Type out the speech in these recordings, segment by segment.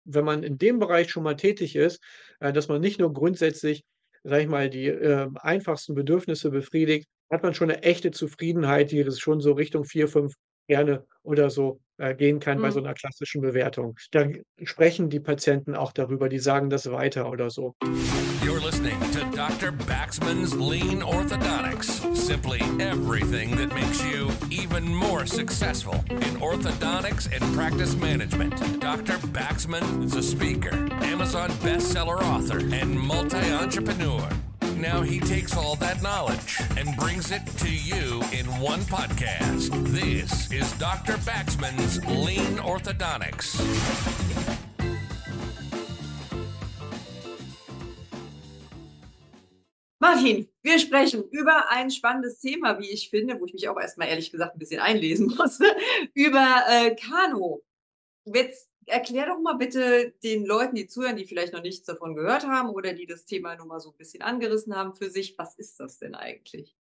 wenn man in dem Bereich schon mal tätig ist, dass man nicht nur grundsätzlich, sage ich mal, die, einfachsten Bedürfnisse befriedigt, hat man schon 'ne echte Zufriedenheit, die das schon so Richtung 4, 5 Sterne oder so, gehen kann bei so Mhm. 'ner klassischen Bewertung. Da sprechen die Patienten auch darüber, die sagen das weiter oder so. You're listening to Dr. Baxman's Lean Orthodontics. Simply everything that makes you even more successful in orthodontics and practice management. Dr. Baxman is a speaker, Amazon bestseller author, and multi-entrepreneur. Now he takes all that knowledge and brings it to you in one podcast. This is Dr. Baxman's Lean Orthodontics. Martin, wir sprechen über ein spannendes Thema, wie ich finde, wo ich mich auch erstmal ehrlich gesagt ein bisschen einlesen musste, über, Kanu. Jetzt erklär doch mal bitte den Leuten, die zuhören, die vielleicht noch nichts davon gehört haben oder die das Thema nur mal so ein bisschen angerissen haben für sich. Was ist das denn eigentlich?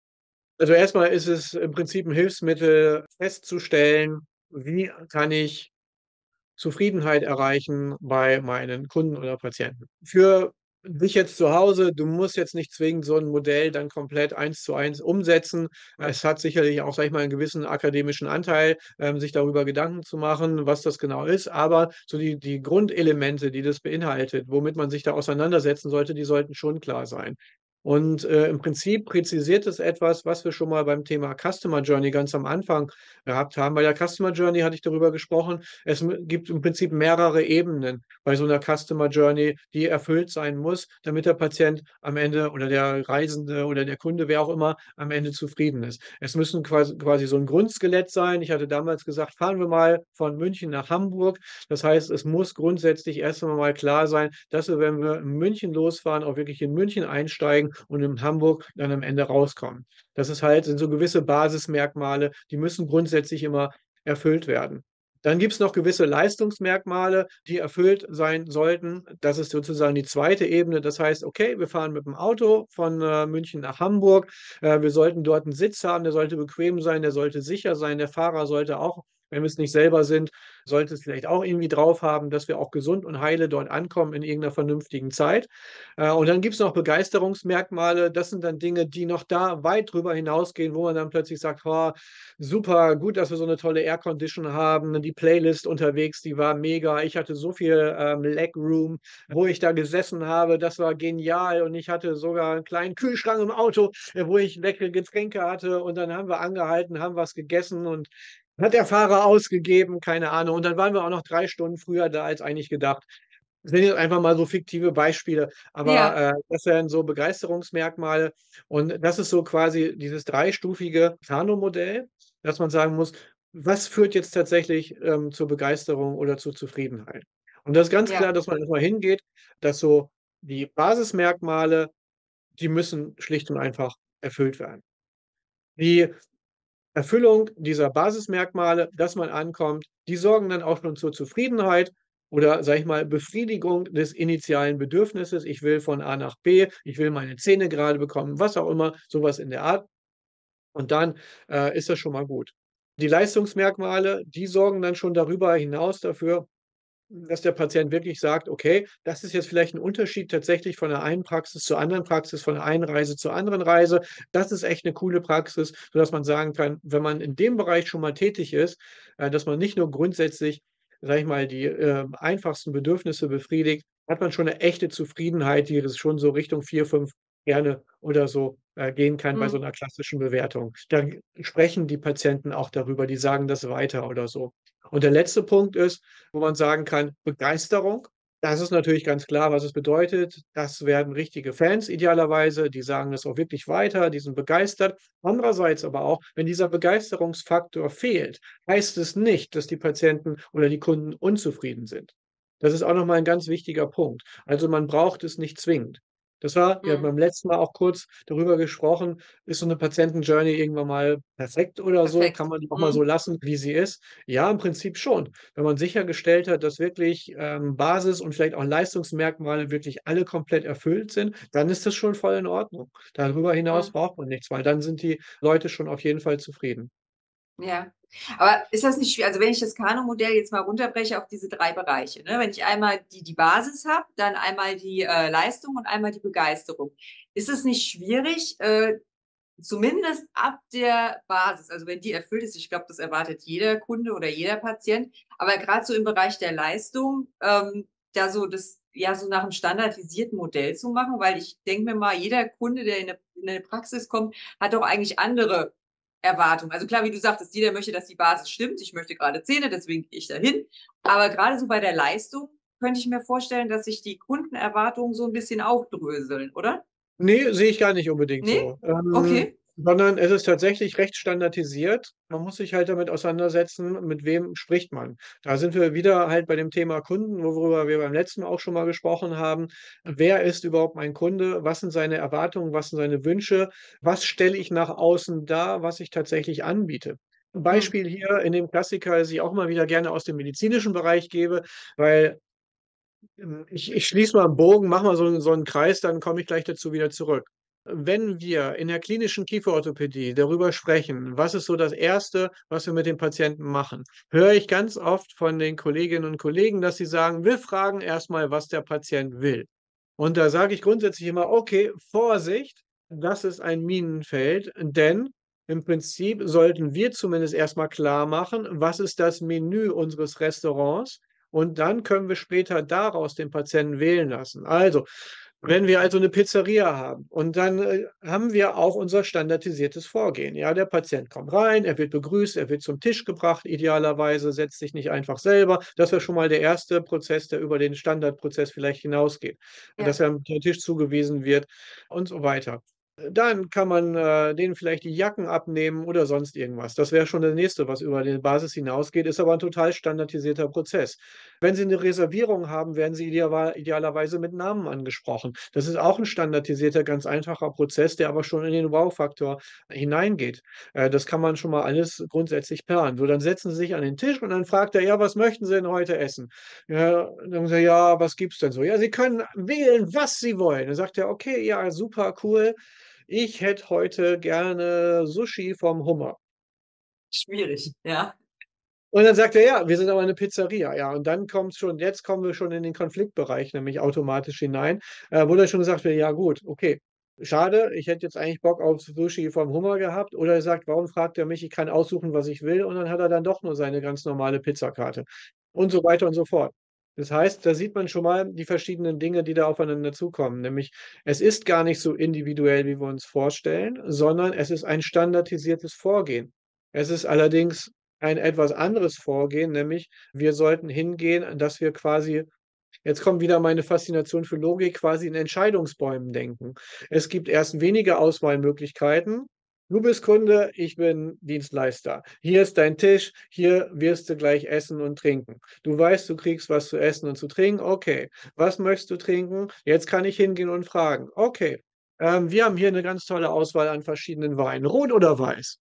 Also, erst mal ist es im Prinzip 'n Hilfsmittel, festzustellen, wie kann ich Zufriedenheit erreichen bei meinen Kunden oder Patienten. Für dich jetzt zu Hause, du musst jetzt nicht zwingend so 'n Modell dann komplett eins zu eins umsetzen. Es hat sicherlich auch, sage ich mal, 'n gewissen akademischen Anteil, sich darüber Gedanken zu machen, was das genau ist. Aber so die Grundelemente, die das beinhaltet, womit man sich da auseinandersetzen sollte, die sollten schon klar sein. Und, im Prinzip präzisiert es etwas, was wir schon mal beim Thema Customer Journey ganz am Anfang gehabt haben. Bei der Customer Journey hatte ich darüber gesprochen, gibt im Prinzip mehrere Ebenen bei so 'ner Customer Journey, die erfüllt sein muss, damit der Patient am Ende oder der Reisende oder der Kunde, wer auch immer, am Ende zufrieden ist. Es müssen quasi so 'n Grundskelett sein. Ich hatte damals gesagt: „Fahren wir mal von München nach Hamburg." Das heißt, es muss grundsätzlich erst einmal mal klar sein, dass wir, wenn wir in München losfahren, auch wirklich in München einsteigen und in Hamburg dann am Ende rauskommen. Das ist halt sind so gewisse Basismerkmale, die müssen grundsätzlich immer erfüllt werden. Dann gibt's noch gewisse Leistungsmerkmale, die erfüllt sein sollten. Das ist sozusagen die zweite Ebene. Das heißt, okay, wir fahren mit dem Auto von, München nach Hamburg. Wir sollten dort 'n Sitz haben, der sollte bequem sein, der sollte sicher sein. Der Fahrer sollte auch, wenn wir's nicht selber sind, sollte es vielleicht auch irgendwie drauf haben, dass wir auch gesund und heile dort ankommen in irgend 'ner vernünftigen Zeit. Und dann gibt's noch Begeisterungsmerkmale. Das sind dann Dinge, die noch da weit drüber hinausgehen, wo man dann plötzlich sagt: „Oh, super, gut, dass wir so 'ne tolle Air Condition haben. Die Playlist unterwegs, die war mega. Ich hatte so viel, Legroom, wo ich da gesessen habe. Das war genial und ich hatte sogar 'n kleinen Kühlschrank im Auto, wo ich leckere Getränke hatte und dann haben wir angehalten, haben was gegessen und hat der Fahrer ausgegeben, keine Ahnung. Und dann waren wir auch noch 3 Stunden früher da als eigentlich gedacht." Das sind jetzt einfach mal so fiktive Beispiele, aber, Ja, das wären so Begeisterungsmerkmale. Und das ist so quasi dieses dreistufige Kanu-Modell, dass man sagen muss: „Was führt jetzt tatsächlich, zur Begeisterung oder zur Zufriedenheit?" Und das ist ganz klar, ja, dass man erst mal hingeht, dass so die Basismerkmale, die müssen schlicht und einfach erfüllt werden. Die Erfüllung dieser Basismerkmale, dass man ankommt, die sorgen dann auch schon zur Zufriedenheit oder, sage ich mal, Befriedigung des initialen Bedürfnisses. Ich will von A nach B, ich will meine Zähne gerade bekommen, was auch immer, sowas in der Art. Und dann, ist das schon mal gut. Die Leistungsmerkmale, die sorgen dann schon darüber hinaus dafür, dass der Patient wirklich sagt: „Okay, das ist jetzt vielleicht 'n Unterschied tatsächlich von der einen Praxis zur anderen Praxis, von der einen Reise zur anderen Reise. Das ist echt 'ne coole Praxis", sodass man sagen kann, wenn man in dem Bereich schon mal tätig ist, dass man nicht nur grundsätzlich, sage ich mal, die, einfachsten Bedürfnisse befriedigt, hat man schon 'ne echte Zufriedenheit, die das schon so Richtung 4, 5 Sterne oder so, gehen kann bei so mhm. 'ner klassischen Bewertung. Da sprechen die Patienten auch darüber, die sagen das weiter oder so. Und der letzte Punkt ist, wo man sagen kann, Begeisterung. Das ist natürlich ganz klar, was es bedeutet. Das werden richtige Fans idealerweise, die sagen das auch wirklich weiter, die sind begeistert. Andererseits aber auch, wenn dieser Begeisterungsfaktor fehlt, heißt es nicht, dass die Patienten oder die Kunden unzufrieden sind. Das ist auch noch mal 'n ganz wichtiger Punkt. Also, man braucht es nicht zwingend. Das war wir hatten Mhm. beim letzten Mal auch kurz darüber gesprochen, ist so 'ne Patienten-Journey irgendwann mal perfekt oder so? Kann Perfekt. man die auch mal so Mhm. lassen, wie sie ist? Ja, im Prinzip schon. Wenn man sichergestellt hat, dass wirklich, Basis und vielleicht auch Leistungsmerkmale wirklich alle komplett erfüllt sind, dann ist das schon voll in Ordnung. Darüber hinaus Mhm. braucht man nichts, weil dann sind die Leute schon auf jeden Fall zufrieden. Ja. Aber ist das nicht schwer? Also, wenn ich das Kanu-Modell jetzt mal runterbreche auf diese 3 Bereiche, ne? Wenn ich einmal die Basis habe, dann einmal die, Leistung und einmal die Begeisterung. Ist es nicht schwierig, zumindest ab der Basis, also wenn die erfüllt ist, ich glaube, das erwartet jeder Kunde oder jeder Patient, aber gerade so im Bereich der Leistung, da so das ja, so nach 'm standardisierten Modell zu machen, weil ich denke mir mal, jeder Kunde, der in 'ne Praxis kommt, hat doch eigentlich andere Erwartungen. Also klar, wie du sagtest, jeder möchte, dass die Basis stimmt. Ich möchte gerade Zähne, deswegen gehe ich dahin. Aber gerade so bei der Leistung könnte ich mir vorstellen, dass sich die Kundenerwartungen so 'n bisschen aufdröseln, oder? Ne, sehe ich gar nicht unbedingt Ne? so. Okay. Sondern es ist tatsächlich recht standardisiert. Man muss sich halt damit auseinandersetzen, mit wem spricht man. Da sind wir wieder halt bei dem Thema Kunden, worüber wir beim letzten Mal auch schon mal gesprochen haben. Wer ist überhaupt mein Kunde? Was sind seine Erwartungen? Was sind seine Wünsche? Was stelle ich nach außen dar, was ich tatsächlich anbiete? 'N Mhm. Beispiel hier in dem Klassiker, das ich auch immer wieder gerne aus dem medizinischen Bereich gebe, weil ich schließe mal 'n Bogen, mache mal so 'n Kreis, dann komme ich gleich dazu wieder zurück. Wenn wir in der klinischen Kieferorthopädie darüber sprechen, was ist so das Erste, was wir mit den Patienten machen, höre ich ganz oft von den Kolleginnen und Kollegen, dass sie sagen: „Wir fragen erst mal, was der Patient will.“ Und da sage ich grundsätzlich immer: „Okay, Vorsicht, das ist ein Minenfeld, denn im Prinzip sollten wir zumindest erst mal klarmachen, was ist das Menü unseres Restaurants und dann können wir später daraus den Patienten wählen lassen. Also, wenn wir also 'ne Pizzeria haben und dann, haben wir auch unser standardisiertes Vorgehen. Ja, der Patient kommt rein, er wird begrüßt, er wird zum Tisch gebracht idealerweise, setzt sich nicht einfach selber. Das wäre schon mal der erste Prozess, der über den Standardprozess vielleicht hinausgeht, dass Ja. der Tisch zugewiesen wird und so weiter. Dann kann man, denen vielleicht die Jacken abnehmen oder sonst irgendwas. Das wäre schon das Nächste, was über die Basis hinausgeht, ist aber 'n total standardisierter Prozess. Wenn Sie 'ne Reservierung haben, werden Sie idealerweise mit Namen angesprochen. Das ist auch 'n standardisierter, ganz einfacher Prozess, der aber schon in den Wow-Faktor hineingeht. Das kann man schon mal alles grundsätzlich planen. So, dann setzen Sie sich an den Tisch und dann fragt er: „Ja, was möchten Sie denn heute essen?“ Ja, dann sagen Sie: „Ja, was gibt's denn so?“ „Ja, Sie können wählen, was Sie wollen.“ Dann sagt er: „Okay, ja, super cool. Ich hätte heute gerne Sushi vom Hummer.“ Schwierig, ja. Und dann sagt er: „Ja, wir sind aber 'ne Pizzeria.“ Ja, und dann kommt's schon jetzt kommen wir schon in den Konfliktbereich nämlich automatisch hinein, wo dann schon gesagt wird: „Ja gut, okay, schade, ich hätte jetzt eigentlich Bock auf Sushi vom Hummer gehabt.“ Oder er sagt: „Warum fragt er mich? Ich kann aussuchen, was ich will.“ Und dann hat er dann doch nur seine ganz normale Pizzakarte und so weiter und so fort. Das heißt, da sieht man schon mal die verschiedenen Dinge, die da aufeinander zukommen. Nämlich, es ist gar nicht so individuell, wie wir uns vorstellen, sondern es ist ein standardisiertes Vorgehen. Es ist allerdings ein etwas anderes Vorgehen, nämlich wir sollten hingehen, dass wir quasi jetzt kommt wieder meine Faszination für Logik, quasi in Entscheidungsbäumen denken. Es gibt erst wenige Auswahlmöglichkeiten. Du bist Kunde, ich bin Dienstleister. Hier ist dein Tisch, hier wirst du gleich essen und trinken. Du weißt, du kriegst was zu essen und zu trinken, okay. Was möchtest du trinken? Jetzt kann ich hingehen und fragen. Okay, wir haben hier 'ne ganz tolle Auswahl an verschiedenen Weinen. Rot oder weiß?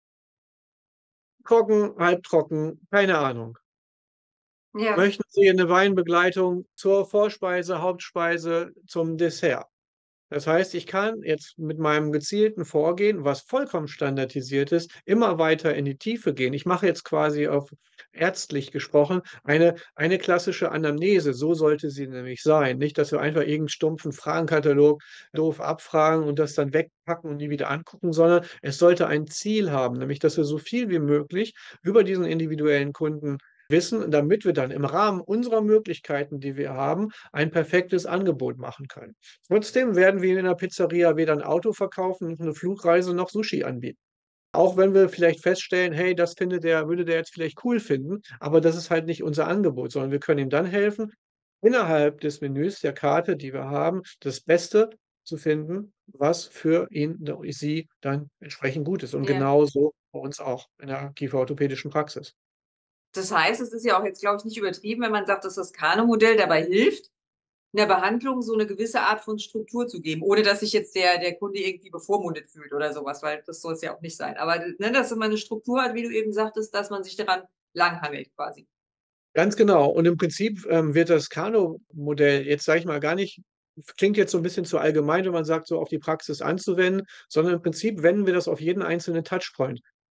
Trocken, halbtrocken, keine Ahnung. Ja. Möchten Sie 'ne Weinbegleitung zur Vorspeise, Hauptspeise, zum Dessert? Das heißt, ich kann jetzt mit meinem gezielten Vorgehen, was vollkommen standardisiert ist, immer weiter in die Tiefe gehen. Ich mache jetzt quasi auf ärztlich gesprochen eine klassische Anamnese. So sollte sie nämlich sein. Nicht, dass wir einfach irgend 'n stumpfen Fragenkatalog doof abfragen und das dann wegpacken und nie wieder angucken, sondern es sollte ein Ziel haben, nämlich dass wir so viel wie möglich über diesen individuellen Kunden wissen, damit wir dann im Rahmen unserer Möglichkeiten, die wir haben, ein perfektes Angebot machen können. Trotzdem werden wir in der Pizzeria weder 'n Auto verkaufen, noch 'ne Flugreise, noch Sushi anbieten. Auch wenn wir vielleicht feststellen: „Hey, das findet der würde der jetzt vielleicht cool finden“, aber das ist halt nicht unser Angebot, sondern wir können ihm dann helfen, innerhalb des Menüs der Karte, die wir haben, das Beste zu finden, was für ihn oder sie dann entsprechend gut ist. Und Ja. genauso bei uns auch in der kieferorthopädischen Praxis. Das heißt, es ist ja auch jetzt, glaube ich, nicht übertrieben, wenn man sagt, dass das Kanu-Modell dabei hilft, in der Behandlung so 'ne gewisse Art von Struktur zu geben, ohne dass sich jetzt der Kunde irgendwie bevormundet fühlt oder so was, weil das soll's ja auch nicht sein. Aber, ne, dass man 'ne Struktur hat, wie du eben sagtest, dass man sich daran langhangelt quasi. Ganz genau. Und im Prinzip, wird das Kanu-Modell jetzt, sage ich mal, gar nicht klingt jetzt so 'n bisschen zu allgemein, wenn man sagt, so auf die Praxis anzuwenden, sondern im Prinzip wenden wir das auf jeden einzelnen Touchpoint.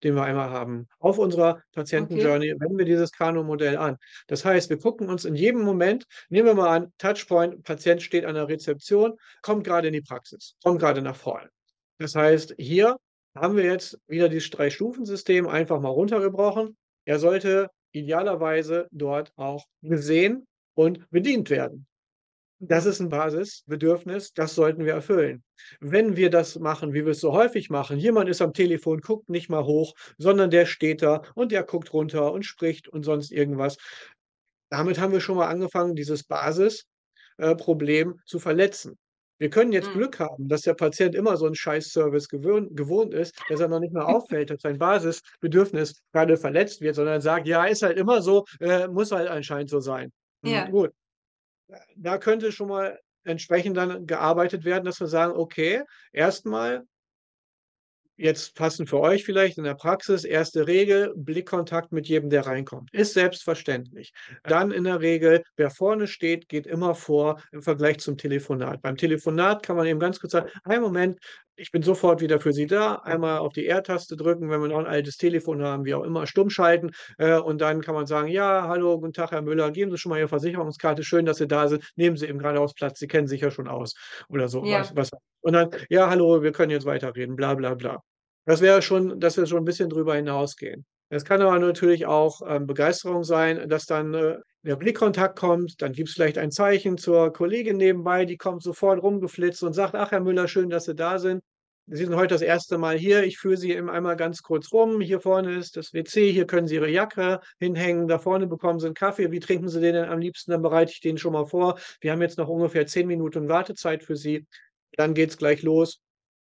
den wir einmal haben auf unserer Okay. Patienten-Journey, wenden wir dieses Kano-Modell an. Das heißt, wir gucken uns in jedem Moment, nehmen wir mal an, Touchpoint, Patient steht an der Rezeption, kommt gerade in die Praxis, kommt gerade nach vorne. Das heißt, hier haben wir jetzt wieder dieses Drei-Stufen-System einfach mal runtergebrochen. Er sollte idealerweise dort auch gesehen und bedient werden. Das ist ein Basisbedürfnis, das sollten wir erfüllen. Wenn wir das machen, wie wir es so häufig machen, jemand ist am Telefon, guckt nicht mal hoch, sondern der steht da und der guckt runter und spricht und sonst irgendwas. Damit haben wir schon mal angefangen, dieses Basisproblem Problem zu verletzen. Wir können jetzt Mhm. Glück haben, dass der Patient immer so 'n Scheiß-Service gewohnt ist, dass er noch nicht mal auffällt, dass sein Basisbedürfnis grade verletzt wird, sondern sagt: „Ja, ist halt immer so, muss halt anscheinend so sein.“ Ja. Gut, da könnte schon mal entsprechend dann gearbeitet werden, dass wir sagen: „Okay, erst mal jetzt passend für euch vielleicht in der Praxis, erste Regel, Blickkontakt mit jedem, der reinkommt. Ist selbstverständlich. Dann in der Regel, wer vorne steht, geht immer vor im Vergleich zum Telefonat. Beim Telefonat kann man eben ganz kurz sagen: „Einen Moment, ich bin sofort wieder für Sie da.“ Einmal auf die R-Taste drücken, wenn wir noch 'n altes Telefon haben, wie auch immer, stumm schalten, und dann kann man sagen: „Ja, hallo, guten Tag, Herr Müller. Geben Sie schon mal Ihre Versicherungskarte. Schön, dass Sie da sind. Nehmen Sie eben geradeaus Platz. Sie kennen sich ja schon aus.“ Oder so, Ja. was und dann: „Ja, hallo, wir können jetzt weiterreden, bla bla bla.“ Das wäre schon dass wir schon 'n bisschen drüber hinausgehen. Es kann aber natürlich auch, Begeisterung sein, dass dann, der Blickkontakt kommt, dann gibt's vielleicht ein Zeichen zur Kollegin nebenbei, die kommt sofort rumgeflitzt und sagt: „Ach, Herr Müller, schön, dass Sie da sind. Sie sind heute das erste Mal hier. Ich führe Sie eben einmal ganz kurz rum. Hier vorne ist das WC, hier können Sie Ihre Jacke hinhängen. Da vorne bekommen Sie 'n Kaffee. Wie trinken Sie den denn am liebsten? Dann bereite ich den schon mal vor. Wir haben jetzt noch ungefähr 10 Minuten Wartezeit für Sie. Dann geht's gleich los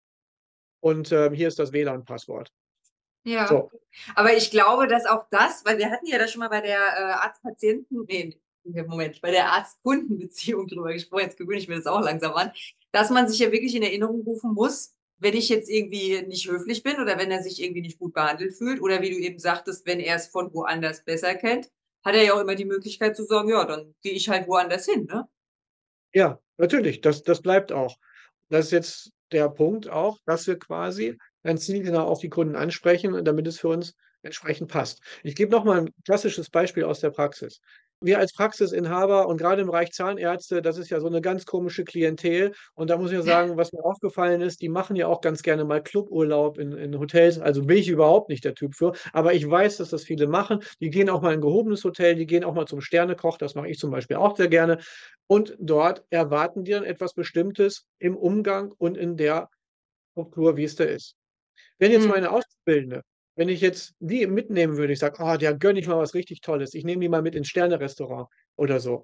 und, hier ist das WLAN-Passwort.“ Ja. So, Aber ich glaube, dass auch das, weil wir hatten ja da schon mal bei der, Arzt-Patienten ne, Moment, bei der Arzt-Kunden-Beziehung drüber gesprochen, jetzt gewöhne ich mir das auch langsam an, dass man sich ja wirklich in Erinnerung rufen muss, wenn ich jetzt irgendwie nicht höflich bin oder wenn er sich irgendwie nicht gut behandelt fühlt oder wie du eben sagtest, wenn er es von woanders besser kennt, hat er ja auch immer die Möglichkeit zu sagen: „Ja, dann gehe ich halt woanders hin“, ne? ja, natürlich, das bleibt auch. Das ist jetzt der Punkt auch, dass wir quasi ganz zielgenau auf die Kunden ansprechen, damit es für uns entsprechend passt. Ich gebe noch mal 'n klassisches Beispiel aus der Praxis. Wir als Praxisinhaber und grade im Bereich Zahnärzte, das ist ja so 'ne ganz komische Klientel. Und da muss ich ja sagen, was mir aufgefallen ist, die machen ja auch ganz gerne mal Cluburlaub in Hotels. Also, bin ich überhaupt nicht der Typ für. Aber ich weiß, dass das viele machen. Die gehen auch mal in 'n gehobenes Hotel, die gehen auch mal zum Sternekoch, das mache ich zum Beispiel auch sehr gerne. Und dort erwarten die dann etwas Bestimmtes im Umgang und in der Struktur, wie es da ist. Wenn jetzt Mhm. meine Auszubildende wenn ich jetzt die mitnehmen würde, ich sage: „Oh, der gönne ich mal was richtig Tolles. Ich nehme die mal mit ins Sternerestaurant“ oder so.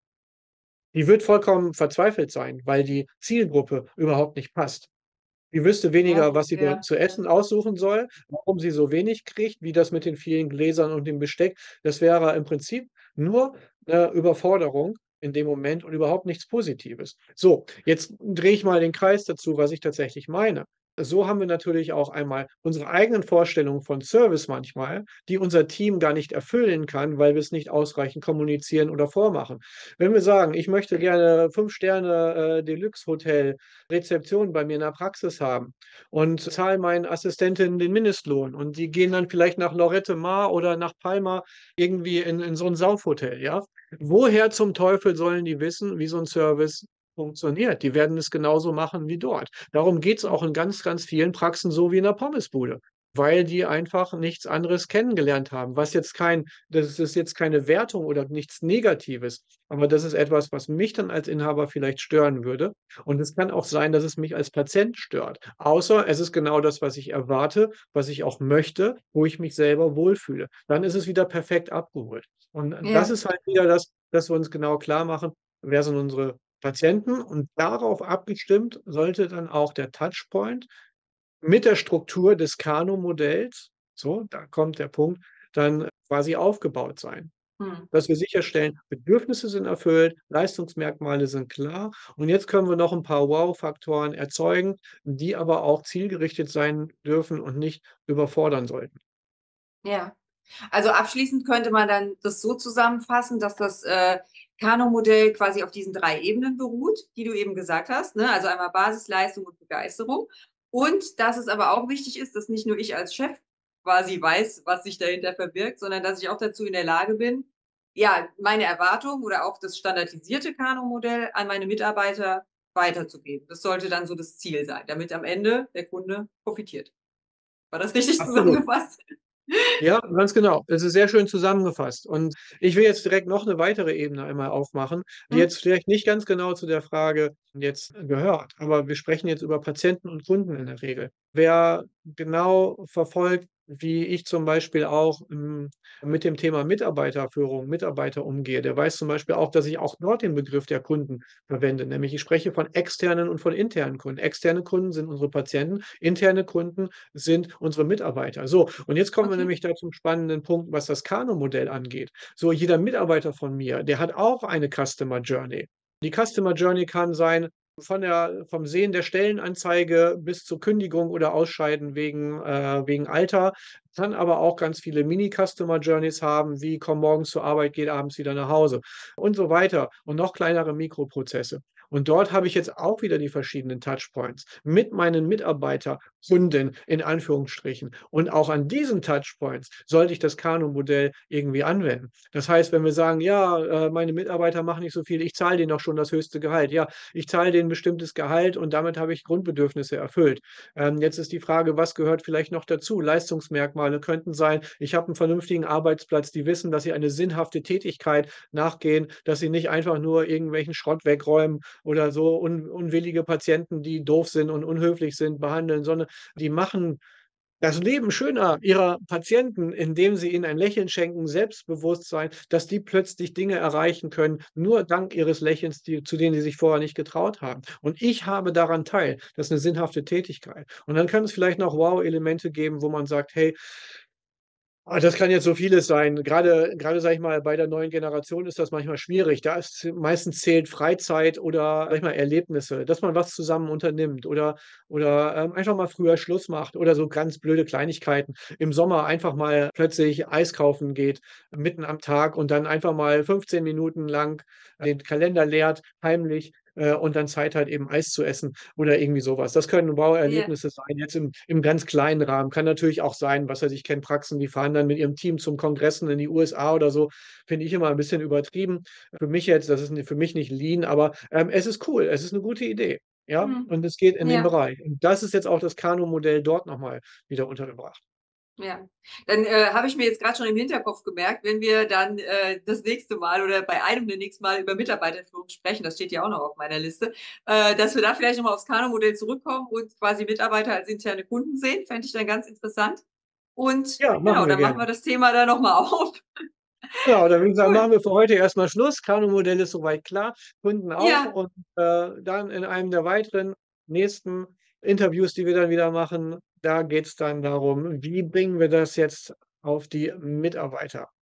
Die wird vollkommen verzweifelt sein, weil die Zielgruppe überhaupt nicht passt. Die wüsste Ja, weniger, gut, was sie dort ja. zu essen aussuchen soll, warum sie so wenig kriegt, wie das mit den vielen Gläsern und dem Besteck. Das wäre im Prinzip nur 'ne Überforderung in dem Moment und überhaupt nichts Positives. So, jetzt drehe ich mal den Kreis dazu, was ich tatsächlich meine. So haben wir natürlich auch einmal unsere eigenen Vorstellungen von Service manchmal, die unser Team gar nicht erfüllen kann, weil wir es nicht ausreichend kommunizieren oder vormachen. Wenn wir sagen: „Ich möchte gerne 5 Sterne, Deluxe-Hotel Rezeption bei mir in der Praxis haben und zahle meinen Assistentinnen den Mindestlohn und die gehen dann vielleicht nach Lloret de Mar oder nach Palma irgendwie in so 'n Saufhotel, ja? Woher zum Teufel sollen die wissen, wie so 'n Service funktioniert? Die werden es genauso machen wie dort. Darum geht's auch in ganz, ganz vielen Praxen so wie in der Pommesbude, weil die einfach nichts anderes kennengelernt haben, was jetzt kein das ist jetzt keine Wertung oder nichts Negatives, aber das ist etwas, was mich dann als Inhaber vielleicht stören würde. Und es kann auch sein, dass es mich als Patient stört, außer es ist genau das, was ich erwarte, was ich auch möchte, wo ich mich selber wohlfühle. Dann ist es wieder perfekt abgeholt. Und das Ja. ist halt wieder das, dass wir uns genau klarmachen, wer sind unsere Patienten und darauf abgestimmt sollte dann auch der Touchpoint mit der Struktur des Kano-Modells, so, da kommt der Punkt, dann quasi aufgebaut sein. Mhm. Dass wir sicherstellen, Bedürfnisse sind erfüllt, Leistungsmerkmale sind klar und jetzt können wir noch 'n paar Wow-Faktoren erzeugen, die aber auch zielgerichtet sein dürfen und nicht überfordern sollten. Ja. Also, abschließend könnte man dann das so zusammenfassen, dass das, Kano-Modell quasi auf diesen 3 Ebenen beruht, die du eben gesagt hast, ne? Also, einmal Basis, Leistung und Begeisterung. Und dass es aber auch wichtig ist, dass nicht nur ich als Chef quasi weiß, was sich dahinter verbirgt, sondern dass ich auch dazu in der Lage bin, ja, meine Erwartungen oder auch das standardisierte Kano-Modell an meine Mitarbeiter weiterzugeben. Das sollte dann so das Ziel sein, damit am Ende der Kunde profitiert. War das richtig Absolut. zusammengefasst? Ja, ganz genau. Das ist sehr schön zusammengefasst. Und ich will jetzt direkt noch eine weitere Ebene einmal aufmachen, die Mhm. jetzt vielleicht nicht ganz genau zu der Frage jetzt gehört, aber wir sprechen jetzt über Patienten und Kunden in der Regel. Wer genau verfolgt, wie ich zum Beispiel auch, mit dem Thema Mitarbeiterführung, Mitarbeiter umgehe, der weiß zum Beispiel auch, dass ich auch dort den Begriff der Kunden verwende, nämlich ich spreche von externen und von internen Kunden. Externe Kunden sind unsere Patienten, interne Kunden sind unsere Mitarbeiter. So, und jetzt kommen wir Okay. nämlich da zum spannenden Punkt, was das Kano-Modell angeht. So, jeder Mitarbeiter von mir, der hat auch eine Customer Journey. Die Customer Journey kann sein vom Sehen der Stellenanzeige bis zur Kündigung oder Ausscheiden wegen Alter, kann aber auch ganz viele Mini-Customer Journeys haben, wie komm morgens zur Arbeit, geht abends wieder nach Hause und so weiter und noch kleinere Mikroprozesse. Und dort habe ich jetzt auch wieder die verschiedenen Touchpoints mit meinen Mitarbeiterkunden in Anführungsstrichen. Und auch an diesen Touchpoints sollte ich das Kanu-Modell irgendwie anwenden. Das heißt, wenn wir sagen, ja, meine Mitarbeiter machen nicht so viel, ich zahle denen doch schon das höchste Gehalt. Ja, ich zahle denen ein bestimmtes Gehalt und damit habe ich Grundbedürfnisse erfüllt. Jetzt ist die Frage, was gehört vielleicht noch dazu? Leistungsmerkmale könnten sein, ich habe einen vernünftigen Arbeitsplatz, die wissen, dass sie eine sinnhafte Tätigkeit nachgehen, dass sie nicht einfach nur irgendwelchen Schrott wegräumen oder so unwillige Patienten, die doof sind und unhöflich sind, behandeln, sondern die machen das Leben schöner ihrer Patienten, indem sie ihnen ein Lächeln schenken, Selbstbewusstsein, dass die plötzlich Dinge erreichen können, nur dank ihres Lächelns, zu denen sie sich vorher nicht getraut haben. Und ich habe daran teil. Das ist eine sinnhafte Tätigkeit. Und dann kann es vielleicht noch Wow-Elemente geben, wo man sagt: „Hey, das kann jetzt so vieles sein. Gerade sage ich mal, bei der neuen Generation ist das manchmal schwierig. Da ist meistens zählt Freizeit oder, sage ich mal, Erlebnisse, dass man was zusammen unternimmt oder einfach mal früher Schluss macht oder so ganz blöde Kleinigkeiten. Im Sommer einfach mal plötzlich Eis kaufen geht, mitten am Tag und dann einfach mal 15 Minuten lang den Kalender leert, heimlich, und dann Zeit hat, eben Eis zu essen oder irgendwie sowas. Das können Ja. Wow-Erlebnisse sein, jetzt im ganz kleinen Rahmen. Kann natürlich auch sein, was weiß ich, kenne Praxen, die fahren dann mit ihrem Team zum Kongressen in die USA oder so. Finde ich immer ein bisschen übertrieben. Für mich jetzt, das ist für mich nicht Lean, aber es ist cool. Es ist eine gute Idee. Ja, Mhm. und es geht in den Ja. Bereich. Und das ist jetzt auch das Kanu-Modell dort nochmal wieder untergebracht. Ja, dann, habe ich mir jetzt gerade schon im Hinterkopf gemerkt, wenn wir dann, das nächste Mal oder bei einem der nächsten Mal über Mitarbeiterführung sprechen, das steht ja auch noch auf meiner Liste, dass wir da vielleicht noch mal aufs Kanu-Modell zurückkommen und quasi Mitarbeiter als interne Kunden sehen, fände ich dann ganz interessant. Und Ja, genau, machen wir dann machen gerne. wir das Thema da noch mal auf. Genau, dann würde ich sagen, Cool. machen wir für heute erstmal Schluss. Kanu-Modell ist soweit klar, Kunden auch Ja, und, dann in einem der weiteren nächsten Interviews, die wir dann wieder machen, da geht's dann darum, wie bringen wir das jetzt auf die Mitarbeiter?